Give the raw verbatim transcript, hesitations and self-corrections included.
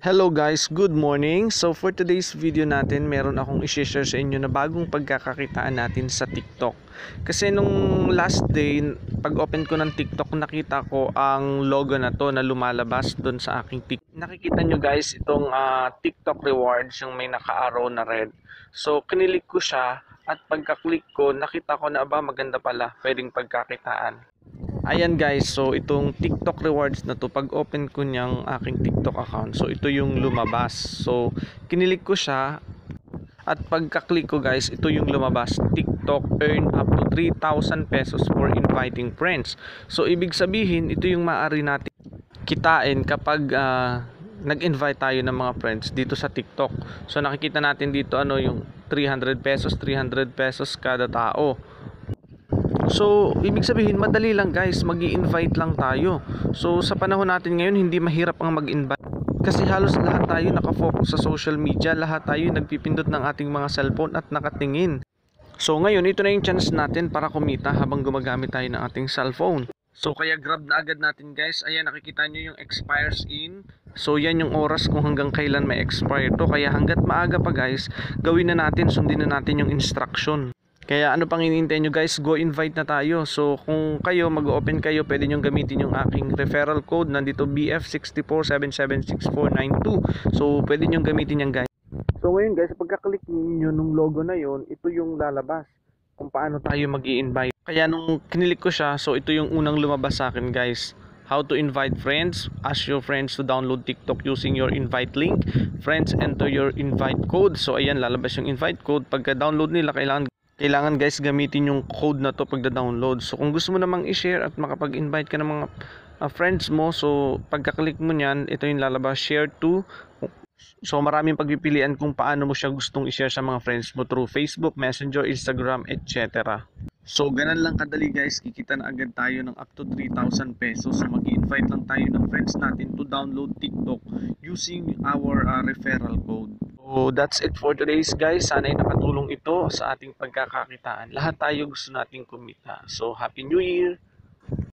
Hello guys, good morning. So for today's video natin, meron akong i-share sa inyo na bagong pagkakakitaan natin sa TikTok. Kasi nung last day, pag open ko ng TikTok, nakita ko ang logo na to na lumalabas doon sa aking TikTok. Nakikita nyo guys, itong uh, TikTok rewards, yung may naka-arrow na red. So kinilik ko siya at pagka-click ko, nakita ko na aba maganda pala, pwedeng pagkakitaan. Ayan guys, so itong TikTok rewards na to, pag open ko niyang aking TikTok account, so ito yung lumabas. So kinilik ko siya at pagka-click ko guys, ito yung lumabas, TikTok earn up to three thousand pesos for inviting friends. So ibig sabihin, ito yung maaari natin kitain kapag uh, nag-invite tayo ng mga friends dito sa TikTok. So nakikita natin dito ano yung three hundred pesos, three hundred pesos kada tao. So, ibig sabihin, madali lang guys, mag-i-invite lang tayo. So, sa panahon natin ngayon, hindi mahirap ang mag-invite. Kasi halos lahat tayo nakafocus sa social media, lahat tayo nagpipindot ng ating mga cellphone at nakatingin. So, ngayon, ito na yung chance natin para kumita habang gumagamit tayo ng ating cellphone. So, kaya grab na agad natin guys. Ayan, nakikita nyo yung expires in. So, yan yung oras kung hanggang kailan may expire to. Kaya hanggat maaga pa guys, gawin na natin, sundin na natin yung instruction. Kaya ano pang hinihintay nyo guys, go invite na tayo. So kung kayo mag-open kayo, pwede nyo gamitin yung aking referral code. Nandito B F six four seven seven six four nine two. So pwede nyo gamitin yan guys. So ngayon guys, pagka-click nyo nung logo na yon, ito yung lalabas kung paano tayo mag-i-invite. Kaya nung kinilik ko siya, so ito yung unang lumabas sa akin guys. How to invite friends. Ask your friends to download TikTok using your invite link. Friends, enter your invite code. So ayan, lalabas yung invite code. Pagka-download nila, kailangan Kailangan guys gamitin yung code na to pagda-download. So kung gusto mo namang i-share at makapag-invite ka ng mga uh, friends mo, so pagka-click mo niyan, ito yung lalabas, share to. So maraming pagpipilian kung paano mo siya gustong i-share sa mga friends mo through Facebook, Messenger, Instagram, et cetera. So ganun lang kadali guys, kikita na agad tayo ng up to three thousand pesos. So mag-invite lang tayo ng friends natin to download TikTok using our uh, referral code. So that's it for today's guys. Sana ay nakatulong ito sa ating pagkakakitaan. Lahat tayo gusto nating kumita. So Happy New Year!